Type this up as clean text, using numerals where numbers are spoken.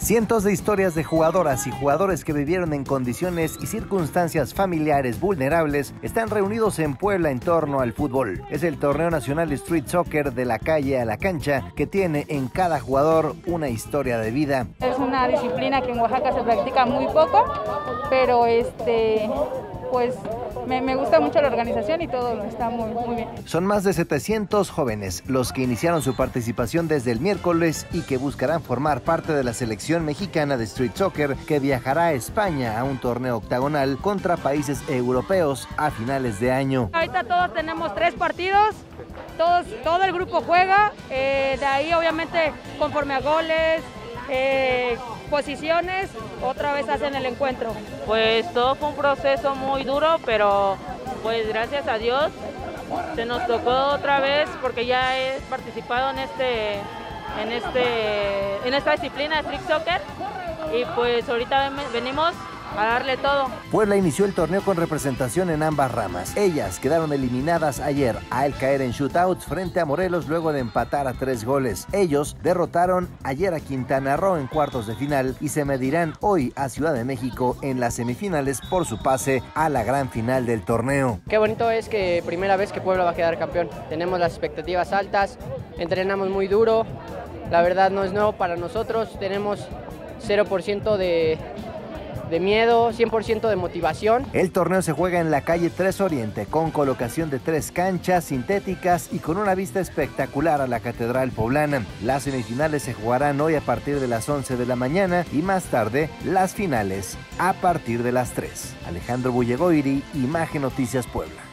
Cientos de historias de jugadoras y jugadores que vivieron en condiciones y circunstancias familiares vulnerables están reunidos en Puebla en torno al fútbol. Es el torneo nacional de Street Soccer de la calle a la cancha que tiene en cada jugador una historia de vida. Es una disciplina que en Oaxaca se practica muy poco, pero pues me gusta mucho la organización y todo está muy bien. Son más de 700 jóvenes los que iniciaron su participación desde el miércoles y que buscarán formar parte de la selección mexicana de Street Soccer que viajará a España a un torneo octagonal contra países europeos a finales de año. Ahorita todos tenemos 3 partidos, todo el grupo juega, de ahí obviamente conforme a goles, posiciones, otra vez hacen el encuentro. Pues todo fue un proceso muy duro, pero pues gracias a Dios se nos tocó otra vez porque ya he participado en esta disciplina de Street Soccer y pues ahorita venimos a darle todo. Puebla inició el torneo con representación en ambas ramas. Ellas quedaron eliminadas ayer al caer en shootouts frente a Morelos luego de empatar a 3 goles. Ellos derrotaron ayer a Quintana Roo en cuartos de final y se medirán hoy a Ciudad de México en las semifinales por su pase a la gran final del torneo. Qué bonito es que primera vez que Puebla va a quedar campeón. Tenemos las expectativas altas, entrenamos muy duro. La verdad no es nuevo para nosotros, tenemos 0% de miedo, 100% de motivación. El torneo se juega en la calle 3 Oriente con colocación de 3 canchas sintéticas y con una vista espectacular a la Catedral Poblana. Las semifinales se jugarán hoy a partir de las 11 de la mañana y más tarde las finales a partir de las 3. Alejandro Bullegoiri, Imagen Noticias Puebla.